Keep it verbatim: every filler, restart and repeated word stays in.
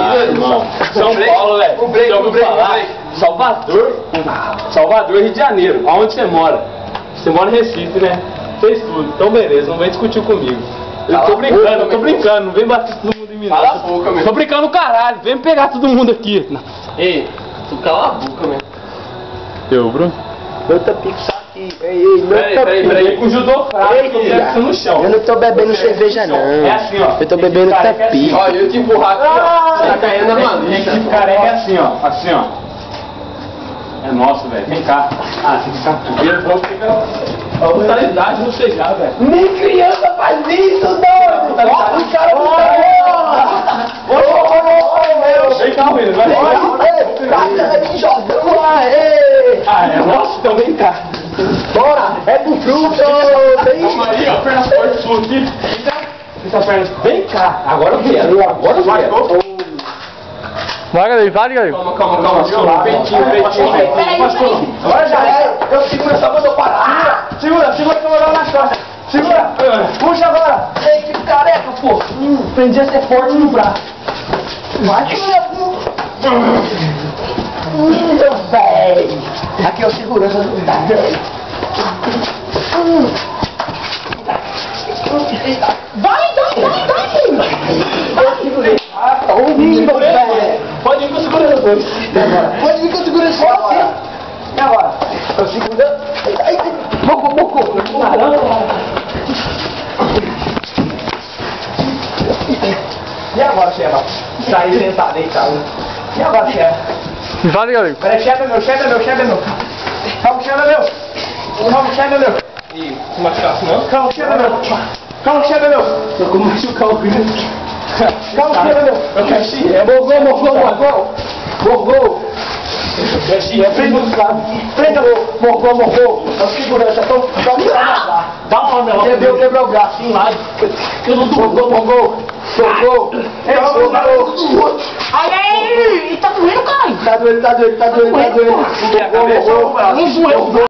irmão. São Paulo, velho. O break, o break, o break. Salvador. Salvador, Rio de Janeiro. Aonde você mora? Você mora em Recife, né? Fez tudo. Então beleza, não vem discutir comigo. Eu tô brincando, eu tô brincando. Não vem bater todo mundo em mim. Cala a boca, meu. Tô brincando no caralho. Vem pegar todo mundo aqui. Ei, tu cala a boca, meu. Eu, Bruno? Meu tapico tá aqui. Ei, ei, meu Peraí, peraí, tapico. peraí. Com judô fraco, Ei, eu quero você no chão. Eu não tô bebendo cerveja, não. É assim, ó. Eu tô bebendo Esse careca é tapico. Ó, eu te empurrar aqui, ó. Você tá caindo na malícia. Esse careca é assim, ó. Assim, ó. É nosso, velho. Vem cá. Ah, tem que ficar primeiro, vou ficar. A brutalidade não chegar, velho. Nem criança faz isso, doido! O cara não tá. Vem cá, William. Vai Tá me jogando lá, ei! Ah, é nosso? Então vem cá. Bora! É pro fruto! Calma aí, ó. Perna forte sua aqui. Essa perna. Vem cá. Agora eu quero. Agora eu quero. Vai, galera. Vai, galera. Calma, calma, calma. Peitinho, peitinho, peitinho. Agora já é! Eu seguro essa banda parar! Segura, segura que eu vou dar nas costas! Segura! Puxa agora! Ei, que careca, pô! Hum, aprendi a ser forte no braço! Vai, Hum, meu véi! Aqui é o segurança do tá velho! Vai, vai, vai, vai! Eu segurei! Ah, tá ouvindo, velho! Pode ir com o segurança dois. Pode vir que eu seguro esse você! E agora? Eu seguro... Ai, bocou, bocou! E agora, chefa? Sair sentado, deitado. E agora, chefa? Vai, galera. Peraí, chefe meu, chefe meu, chefe meu. Calma, chefe meu. Calma, chefe meu. Ih, se machucasse não? Calma, chefe meu. Calma, chefe meu. Tô com machucar o filho. Calma, chefe meu. Eu quero xirrar. Morgou, morgou, morgou. Morgou. Eu xirrar. Prenda os caras. Prenda, morgou, morgou. É o segurança, então toma. Dá uma homem lá. Quebrou, quebrou o braço. Eu não tô. Morgou, morgou. Morgou. Morgou. Ai, ai, ai, tá doendo, cara. Tá doendo, tá doendo, tá doendo, tá doendo. Morgou, morgou. Não doeu.